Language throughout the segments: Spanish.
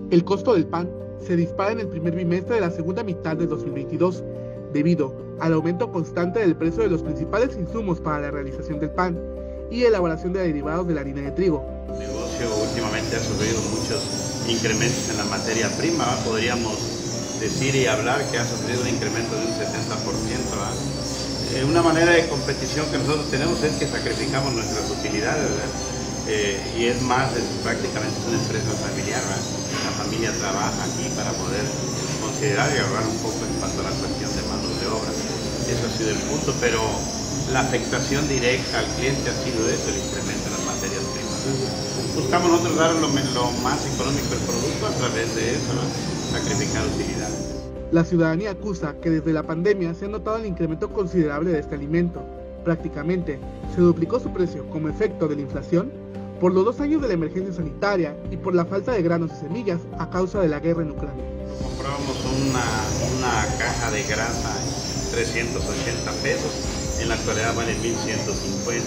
El costo del pan se dispara en el primer bimestre de la segunda mitad de 2022, debido al aumento constante del precio de los principales insumos para la realización del pan y elaboración de derivados de la harina de trigo. El negocio últimamente ha sufrido muchos incrementos en la materia prima, ¿va? Podríamos decir y hablar que ha sufrido un incremento de un 70%. ¿Va? Una manera de competición que nosotros tenemos es que sacrificamos nuestras utilidades, y es más, prácticamente es una empresa familiar, ¿va? La familia trabaja aquí para poder considerar y ahorrar un poco en cuanto a la cuestión de mano de obra. Eso ha sido el punto, pero la afectación directa al cliente ha sido eso, el incremento en las materias primas. Buscamos nosotros dar lo más económico del producto a través de eso, ¿no? Sacrificar utilidades. La ciudadanía acusa que desde la pandemia se ha notado el incremento considerable de este alimento. Prácticamente se duplicó su precio como efecto de la inflación por los 2 años de la emergencia sanitaria y por la falta de granos y semillas a causa de la guerra en Ucrania. Comprábamos una caja de grasa en 380 pesos, en la actualidad vale 1.150.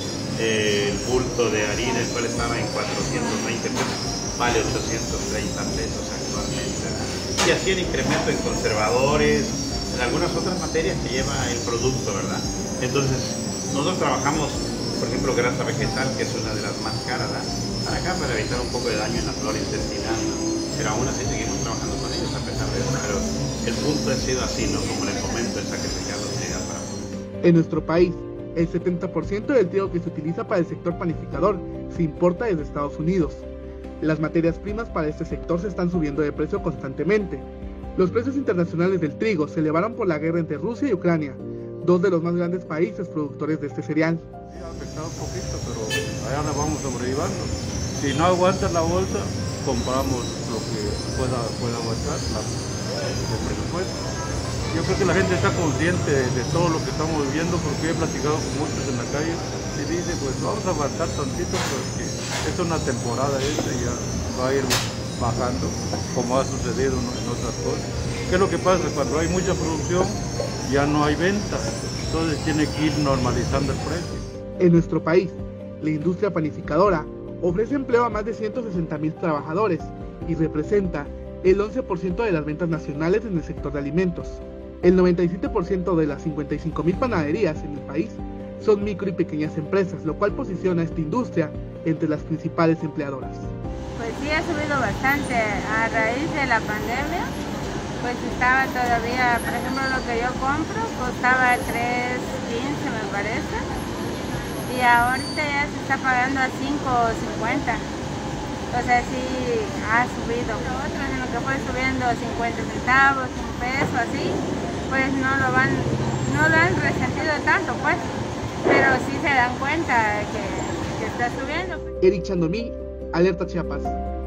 El bulto de harina, el cual estaba en 420 pesos, vale 830 pesos actualmente, ¿verdad? Y así el incremento en conservadores, en algunas otras materias que lleva el producto, ¿verdad? Entonces, nosotros trabajamos, por ejemplo, grasa vegetal, que es una de las más caras, ¿verdad? Para acá, para evitar un poco de daño en la flora intestinal, ¿no? Pero aún así seguimos trabajando con ellos a pesar de eso. Pero el punto ha sido así, ¿no? Como les comento, el sacrificar la utilidad para poder. En nuestro país, el 70% del trigo que se utiliza para el sector panificador se importa desde Estados Unidos. Las materias primas para este sector se están subiendo de precio constantemente. Los precios internacionales del trigo se elevaron por la guerra entre Rusia y Ucrania, dos de los más grandes países productores de este cereal. Sí, ha afectado un poquito, pero allá nos vamos sobrellevando. Si no aguanta la bolsa, compramos lo que pueda aguantar el presupuesto. Yo creo que la gente está consciente de todo lo que estamos viviendo, porque he platicado con muchos en la calle y dicen, pues vamos a aguantar tantito porque es una temporada esta y ya va a ir bajando, como ha sucedido en otras cosas. ¿Qué es lo que pasa? Cuando hay mucha producción ya no hay venta, entonces tiene que ir normalizando el precio. En nuestro país, la industria panificadora ofrece empleo a más de 160,000 trabajadores y representa el 11% de las ventas nacionales en el sector de alimentos. El 97% de las 55,000 panaderías en el país son micro y pequeñas empresas, lo cual posiciona a esta industria entre las principales empleadoras. Pues sí, ha subido bastante a raíz de la pandemia. Pues estaba todavía, por ejemplo, lo que yo compro costaba 3.15 me parece, y ahorita ya se está pagando a 5.50. O sea, sí ha subido. Otros en lo que fue subiendo 50 centavos, un peso, así, pues no lo han resentido tanto, pues, pero sí se dan cuenta que está subiendo. Eric Chandomí, Alerta Chiapas.